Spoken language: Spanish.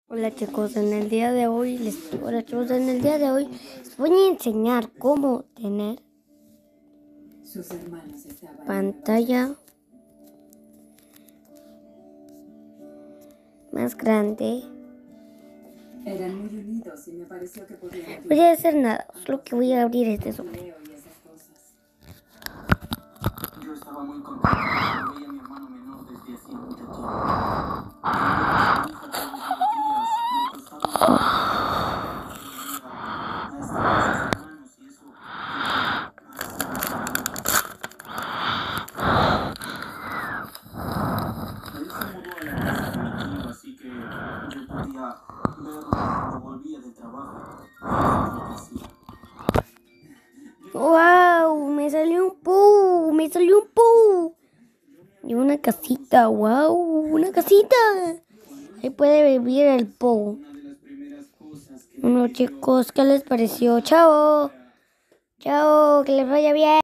Hola chicos, en el día de hoy les voy a enseñar cómo tener pantalla más grande. Eran muy unidos y me pareció que podían No voy a hacer nada, solo que voy a abrir este sobre. Yo estaba muy contento porque veía a mi hermano menor desde hacía mucho tiempo. Así que yo podía verlo cuando volvía del trabajo. ¡Wow! Me salió un Pooh. Y una casita, wow, una casita. Ahí puede vivir el Pooh. Bueno chicos, ¿qué les pareció? Chao, que les vaya bien.